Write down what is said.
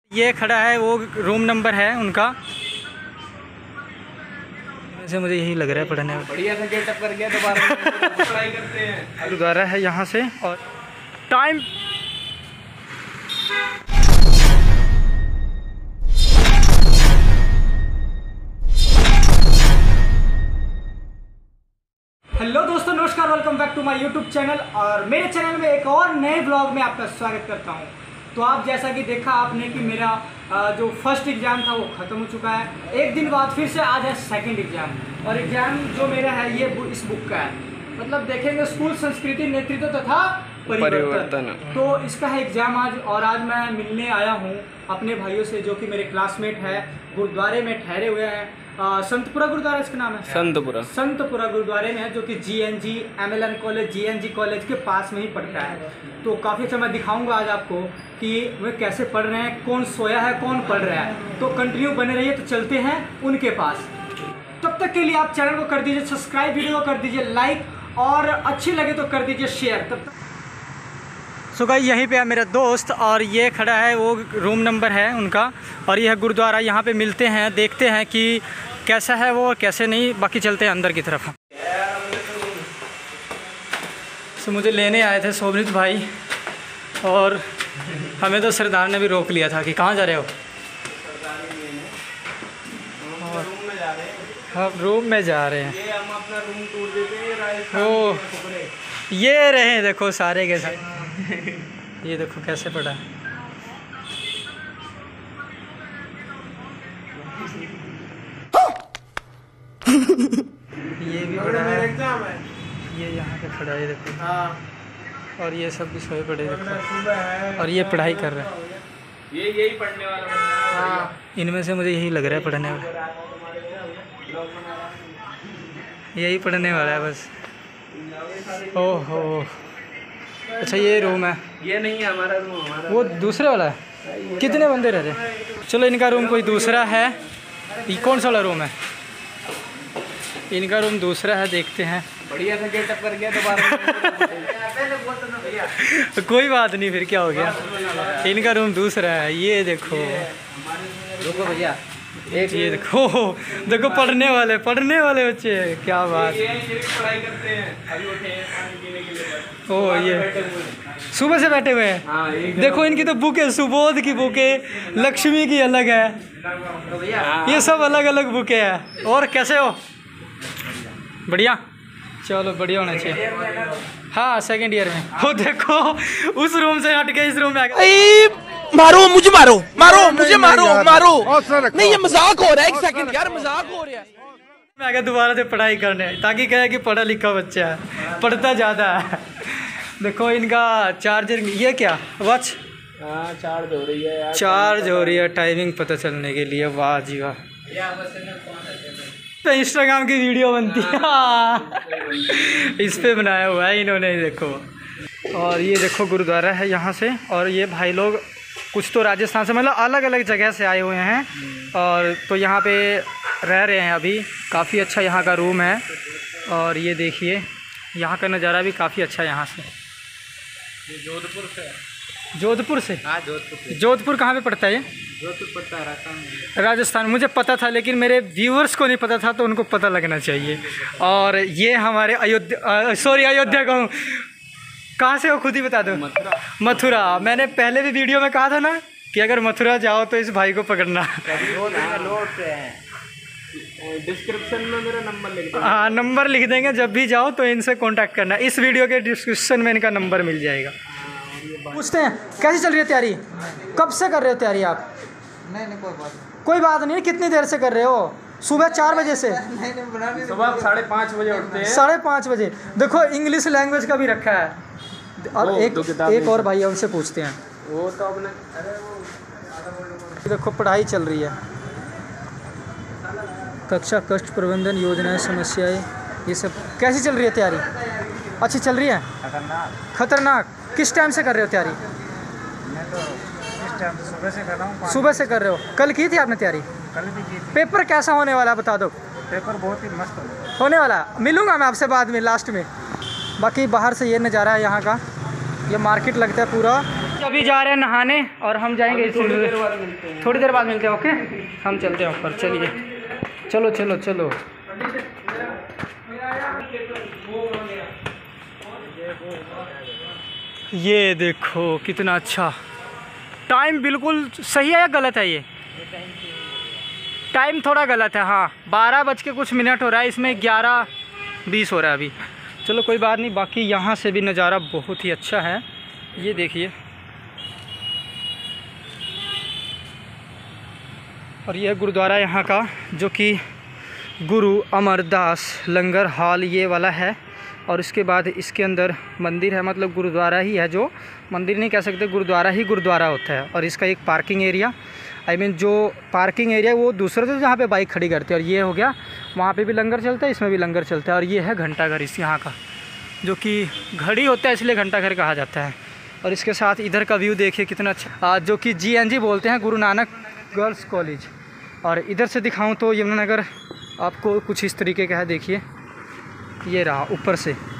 ये खड़ा है, वो रूम नंबर है उनका। वैसे मुझे यही लग रहा है पढ़ने में। बढ़िया सा गेटअप कर गया, दोबारा पढ़ाई करते हैं। गुरुद्वारा है यहाँ से। और टाइम हेलो दोस्तों, नमस्कार, welcome back to my YouTube channel. और मेरे चैनल में एक और नए ब्लॉग में आपका स्वागत करता हूं। तो आप जैसा कि देखा आपने कि मेरा जो फर्स्ट एग्ज़ाम था वो ख़त्म हो चुका है। एक दिन बाद फिर से आज है सेकंड एग्ज़ाम। और एग्ज़ाम जो मेरा है ये इस बुक का है, मतलब देखेंगे स्कूल संस्कृति नेतृत्व तथा परिवर्तन। तो इसका है एग्ज़ाम आज। और आज मैं मिलने आया हूँ अपने भाइयों से जो कि मेरे क्लासमेट है, गुरुद्वारे में ठहरे हुए हैं। संतपुरा गुरुद्वारा इसका नाम है, संतपुरा गुरुद्वारे में है, जो कि GNG MLN college, GNG college के पास में ही पड़ता है। तो काफ़ी अच्छा मैं दिखाऊंगा आज आपको कि वे कैसे पढ़ रहे हैं, कौन सोया है, कौन पढ़ रहा है। तो कंटिन्यू बने रहिए। तो चलते हैं उनके पास। तब तक के लिए आप चैनल को कर दीजिए सब्सक्राइब, वीडियो को कर दीजिए लाइक, और अच्छी लगे तो कर दीजिए शेयर। तब तक सो गाइस, यहीं पे है मेरा दोस्त और ये खड़ा है, वो रूम नंबर है उनका। और यह गुरुद्वारा, यहाँ पे मिलते हैं, देखते हैं कि कैसा है वो और कैसे नहीं। बाकी चलते हैं अंदर की तरफ। सो मुझे लेने आए थे शोभित भाई, और हमें तो सरदार ने भी रोक लिया था कि कहाँ जा रहे हो। हम रूम में जा रहे हैं। ये हम अपना रूम टूर देते हैं। ओ ये रहे, देखो सारे के सारे। ये देखो कैसे पड़ा है। ये भी पड़ा है, एग्जाम है। ये यहाँ पे खड़ा है, देखो। हाँ। और ये सब भी सोए पड़े, देखो। सुबह है और ये पढ़ाई कर रहे हैं। ये यही पढ़ने वाला बंदा है। हाँ। इनमें से मुझे यही लग रहा है पढ़ने वाला, यही पढ़ने वाला है बस। ओहो, अच्छा ये रूम है। ये नहीं है हमारा रूम, हमारा वो दूसरे वाला है। कितने बंदे रह रहे? चलो इनका रूम कोई दूसरा है। ये कौन सा वाला रूम है? इनका रूम दूसरा है, देखते हैं। बढ़िया सा गेटअप कर गया, दोबारा कोई बात नहीं, फिर क्या हो गया। इनका रूम दूसरा है, ये देखो। रुको भैया, एक ये देखो, देखो पढ़ने वाले बच्चे, क्या बात। ये पढ़ाई करते हैं। अभी उठे हैं पानी पीने के लिए। ओ ये सुबह से बैठे हुए हैं। हाँ, देखो इनकी तो बुक है, सुबोध की बुक है, लक्ष्मी की अलग है, ये सब अलग अलग बुकें हैं। और कैसे हो? बढ़िया, चलो बढ़िया होना चाहिए। हाँ, सेकंड ईयर में। वो देखो उस रूम से हट के इस रूम में आ गए। मारो मुझे, मारो मुझे, मारो नहीं, ये मजाक हो रहा है। एक सेकंड यार, मजाक हो रहा है। मैं आ गया दोबारा से पढ़ाई करने, ताकि कहे कि पढ़ा लिखा बच्चा है, पढ़ता ज़्यादा है। देखो इनका चार्जर, ये क्या वॉच? हाँ, चार्ज हो रही है यार, चार्ज हो रही है टाइमिंग पता चलने के लिए। वाह जी वाह, तो इंस्टाग्राम की वीडियो बनती है। इस पे बनाया हुआ है इन्होंने, देखो। और ये देखो गुरुद्वारा है यहाँ से। और ये भाई लोग कुछ तो राजस्थान से, मतलब अलग अलग जगह से आए हुए हैं, और तो यहाँ पे रह रहे हैं अभी। काफ़ी अच्छा यहाँ का रूम है। और ये देखिए यहाँ का नज़ारा भी काफ़ी अच्छा है यहाँ से। ये जोधपुर से। जोधपुर से? हाँ, जोधपुर से। जोधपुर कहाँ पे पड़ता है ये? जोधपुर पड़ता है राजस्थान। राजस्थान मुझे पता था, लेकिन मेरे व्यूअर्स को नहीं पता था, तो उनको पता लगना चाहिए। और ये हमारे अयोध्या कहूँ, कहाँ से हो खुद ही बता दो। मथुरा। मैंने पहले भी वीडियो में कहा था ना कि अगर मथुरा जाओ तो इस भाई को पकड़ना। डिस्क्रिप्शन में मेरा नंबर लिख दो। हाँ, नंबर लिख देंगे, जब भी जाओ तो इनसे कांटेक्ट करना। इस वीडियो के डिस्क्रिप्शन में इनका नंबर मिल जाएगा। पूछते हैं कैसी चल रही है तैयारी? कब से कर रहे हो तैयारी आप? नहीं कोई बात नहीं। कितनी देर से कर रहे हो? सुबह 4 बजे से? सुबह 5:30 बजे उठते हैं। 5:30 बजे। देखो इंग्लिश लैंग्वेज का भी रखा है। और एक और भाई है, उनसे पूछते हैं। वो तो अपने देखो पढ़ाई चल रही है, कक्षा कष्ट प्रबंधन योजनाएं, समस्याएं, ये सब कैसी चल रही है तैयारी? अच्छी चल रही है? खतरनाक। किस टाइम से कर रहे हो तैयारी? मैं तो इस टाइम सुबह से कर रहा हूँ। सुबह से कर रहे हो? कल की थी आपने तैयारी? कल भी की थी। पेपर कैसा होने वाला बता दो। पेपर बहुत ही मस्त होने वाला। मिलूंगा मैं आपसे बाद में, लास्ट में। बाकी बाहर से ये नज़ारा है यहाँ का। ये मार्केट लगता है पूरा, अभी जा रहे हैं नहाने और हम जाएंगे थोड़ी देर बाद मिलते हैं। ओके, हम चलते हैं ऊपर। चलिए, चलो चलो चलो। ये देखो कितना अच्छा टाइम, बिल्कुल सही है या गलत है? ये टाइम थोड़ा गलत है, हाँ 12 बज के कुछ मिनट हो रहा है, इसमें 11:20 हो रहा है अभी। चलो कोई बात नहीं। बाकी यहाँ से भी नज़ारा बहुत ही अच्छा है, ये देखिए। और यह गुरुद्वारा यहाँ का, जो कि गुरु अमरदास लंगर हॉल ये वाला है। और उसके बाद इसके अंदर मंदिर है, मतलब गुरुद्वारा ही है, जो मंदिर नहीं कह सकते, गुरुद्वारा ही गुरुद्वारा होता है। और इसका एक पार्किंग एरिया, जो पार्किंग एरिया वो दूसरे से जहाँ पे बाइक खड़ी करते हैं। और ये हो गया, वहाँ पे भी लंगर चलता है, इसमें भी लंगर चलता है। और ये है घंटाघर इस यहाँ का, जो कि घड़ी होता है इसलिए घंटाघर कहा जाता है। और इसके साथ इधर का व्यू देखिए कितना अच्छा, जो कि GNG बोलते हैं, गुरु नानक गर्ल्स कॉलेज। और इधर से दिखाऊं तो यमुनानगर आपको कुछ इस तरीके का है, देखिए ये रहा ऊपर से।